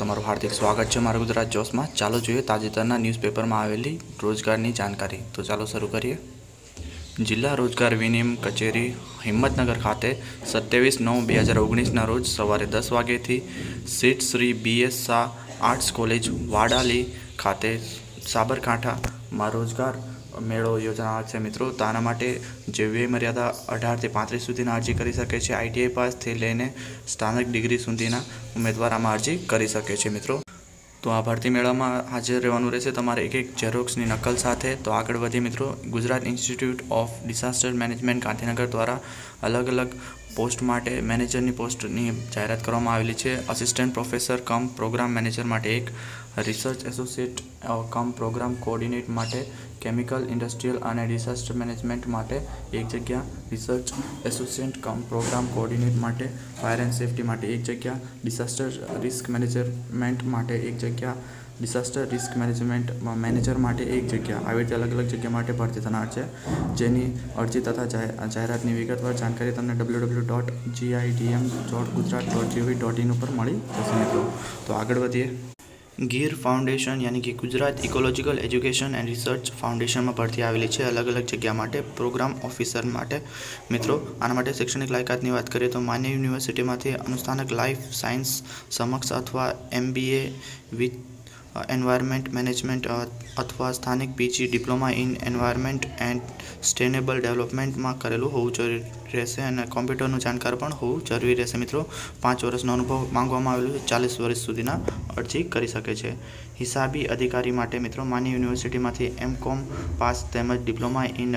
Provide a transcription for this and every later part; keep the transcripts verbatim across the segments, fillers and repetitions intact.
તમારું હાર્દિક સ્વાગત છે મારા ગુજરાત જોશમાં। ચાલો જોઈએ તાજેતરના ન્યૂઝપેપરમાં આવેલી રોજગારની જાણકારી। તો ચાલો શરૂ કરીએ। જિલ્લા રોજગાર વિનિમય કચેરી હિંમતનગર ખાતે સત્યાવીસ નવ બે હજાર ઓગણીસના રોજ સવારે દસ વાગ્યાથી સીટ Shri B S Shah arts college Vadali ખાતે સાબરકાંઠામાં રોજગાર મેળો યોજાનાર છે મિત્રો। તો આના માટે જે વ્યય મર્યાદા અઢારથી પાંત્રીસ સુધીના અરજી કરી શકે છે। આઈટીઆઈ પાસથી લઈને સ્થાનિક ડિગ્રી સુધીના ઉમેદવાર આમાં અરજી કરી શકે છે મિત્રો। તો આ ભરતી મેળામાં હાજર રહેવાનું રહેશે તમારે એક એક ઝેરોક્સની નકલ સાથે। તો આગળ વધીએ મિત્રો। Gujarat institute of disaster management Gandhinagar દ્વારા અલગ અલગ પોસ્ટ માટે મેનેજરની પોસ્ટની જાહેરાત કરવામાં આવેલી છે। Assistant professor cum programme manager માટે એક, research associate cum programme coordinator માટે કેમિકલ ઇન્ડસ્ટ્રીયલ અને ડિઝાસ્ટર મેનેજમેન્ટ માટે એક જગ્યા, research associate cum programme coordinator માટે ફાયર એન્ડ સેફ્ટી માટે એક જગ્યા, ડિઝાસ્ટર રિસ્ક મેનેજમેન્ટ માટે એક જગ્યા, ડિઝાસ્ટર રિસ્ક મેનેજમેન્ટ મેનેજર માટે એક જગ્યા, આવી રીતે અલગ અલગ જગ્યા માટે ભરતી થનાર છે। જેની અરજી તથા જાહેરાતની વિગતવાર જાણકારી તમને W W W dot G I D M dot Gujarat dot G O V dot in ઉપર મળી જશે મિત્રો। તો આગળ વધીએ। ગીર ફાઉન્ડેશન यानी कि Gujarat ecological education and research foundation में भरती आवेली है अलग अलग जगह माटे प्रोग्राम ऑफिसर माटे मित्रों। आना माटे शैक्षणिक लायकातनी बात करिए तो मान्य यूनिवर्सिटी में अनुस्थानक लाइफ साइंस समक्ष अथवा M B A with environment management अथवा स्थानिक PG diploma in environment and sustainable development में करेलू होवुं जरूरी रहेशे अने कॉम्प्यूटरनुं जाणकार पण होवुं जरूरी रहेशे मित्रों। पांच वर्षनो अनुभव मांगवामां आवेलो छे। चालीस वर्ष सुधीना अरजी करी शके छे। हिसाबी अधिकारी माटे मित्रों मान्य यूनिवर्सिटीमांथी एम कॉम पास तेमज डिप्लोमा इन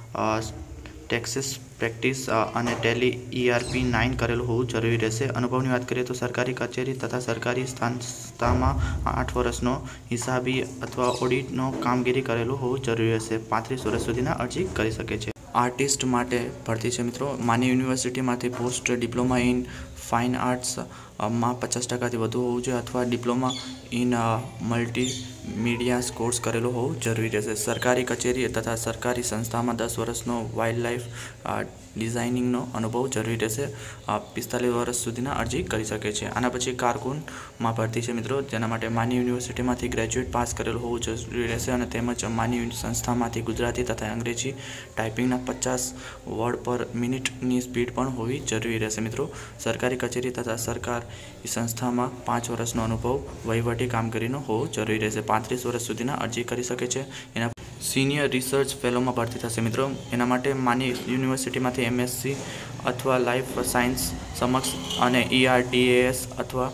टेक्सेस प्रेक्टिस अने Tally E R P nine करेलू होवुं जरूरी रहेशे। अनुभवनी बात करिए तो सरकारी कचेरी तथा सरकारी संस्थामां आठ वर्षनो हिसाबी अथवा ऑडिटनो कामगीरी करेलू होवुं जरूरी रहेशे। पैंतीस वर्ष सुधीना अरजी करी शके छे। आर्टिस्ट माटे भरती है मित्रों। मान्य यूनिवर्सिटी में post diploma in fine arts में पचास टका थी वधु होवुं जोईए अथवा diploma in multimedia course करेलो हो जरूरी रहेशे। सरकारी कचेरी तथा सरकारी संस्था में दस वर्षनो वाइल्ड लाइफ डिजाइनिंगनो अनुभव जरूरी रहेशे। पिस्तालीस वर्ष सुधीना अरजी करी शके छे। आना पछी कारकुन में भरती है मित्रों। तेना माटे मान्य यूनिवर्सिटी में ग्रेज्युएट पास करेलो होवुं जरूरी रहेशे अने तेमज मान्य संस्था में गुजराती तथा अंग्रेजी टाइपिंगना पचास वर्ड पर मिनिटनी स्पीड पण होवी जरूरी रहेशे मित्रों। सरकारी कचेरी तथा सरकार संस्था में पांच वर्षनो अनुभव वहीवटी कामगीरीनो होवो जरूरी रहेशे। पैंतीस वर्ष सुधीना अरजी करी शके छे। एना सीनियर रिसर्च फेलो में भरती थशे मित्रों। एना माटे मान्य यूनिवर्सिटी में एम एस सी अथवा लाइफ साइंस समक्ष अने E R T A S अथवा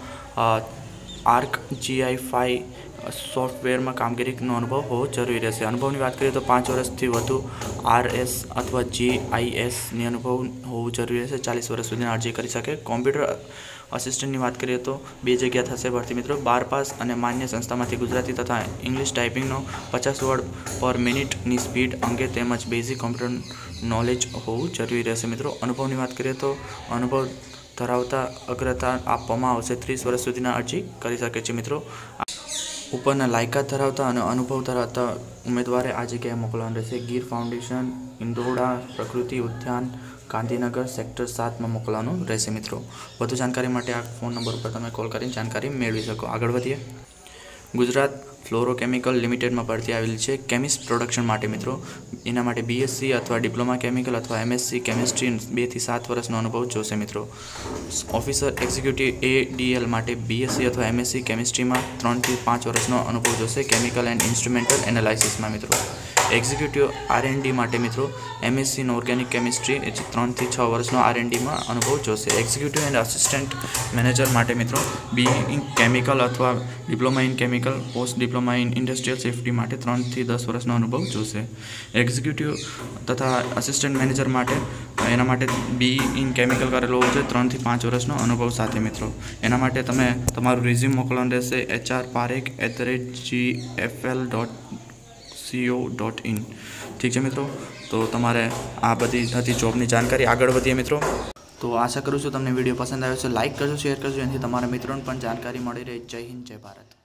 Arc G I five software में कामगीरी अनुभव हो जरूरी रहेशे। अनुभव की बात करिए तो पांच वर्ष थी वधु आर एस अथवा जी आई एस ने अनुभव हो जरूरी रहेशे। चालीस वर्ष सुधी अरजी करी शके। कॉम्प्यूटर असिस्टंट की बात करिए तो बे जगह थशे भरती मित्रों। बार पास और मान्य संस्था में गुजराती तथा इंग्लिश टाइपिंग पचास वर्ड पर मिनिट की स्पीड अंगे तेमज बेसिक कॉम्प्यूटर नॉलेज होवुं जरूरी रहेशे मित्रों। अनुभव की बात करिए तो अनुभव धरावता अग्रता आपवामां आवशे। तीस वर्ष सुधीना अरजी करी शके छे मित्रों। उपरना लायकात धरावता और अनुभव धरावता उम्मीदवारे आ जगह मोकलवानुं रहेशे। गीर फाउंडेशन इंदोड़ा प्रकृति उद्यान गांधीनगर सेक्टर सात में मोकलवानुं रहेशे मित्रों। वधु जानकारी माटे आ फोन नंबर पर तमे कॉल करीने जानकारी मेळवी शको। आगळ वधीए। गुजरात फ्लोरोकेमिकल लिमिटेड में भरती आवेली है केमिस्ट प्रोडक्शन माटे मित्रों। एना माटे बीएससी अथवा डिप्लोमा केमिकल अथवा एमएससी केमिस्ट्री बे थी सात वर्षनो अनुभव जोशे मित्रों। Officer executive A D L माटे बीएससी अथवा एमएससी केमिस्ट्री में त्रण थी पांच वर्षनो अनुभव जोशे केमिकल एंड इंस्ट्रुमेंटल एनालिसिस में मित्रों। एक्जिक्यूटिव आर एन डी माटे मित्रों एमएससी इन ऑर्गेनिक केमिस्ट्री त्रण थी छ वर्षनो आर एन डी में अनुभव जोशे। एक्जिक्यूटिव एंड असिस्टंट मैनेजर माटे मित्रों बी इन केमिकल अथवा diploma in chemical post diploma in industrial safety माटे त्रण थी दस वर्षनो अनुभव जोशे। एक्जिक्यूटिव तथा असिस्टंट मैनेजर माटे एना माटे बी इन केमिकल करेलो होवो जोईए त्रण थी पांच वर्षनो अनुभव साथे मित्रों। एना माटे तमे तमारुं रिज्यूम मोकलवानुं रहेशे H R Parekh at the rate G F L dot C O dot in. ठीक है मित्रों। तो तमारे आ बधी हती जॉबनी जानकारी। आगळ वधीए मित्रों। तो आशा करूँ छूं तमने विडियो पसंद आव्यो छे। लाइक करजो, शेर करजो, एनाथी तमारा मित्रोने पण जानकारी मळी रहे। जय हिंद, जय भारत।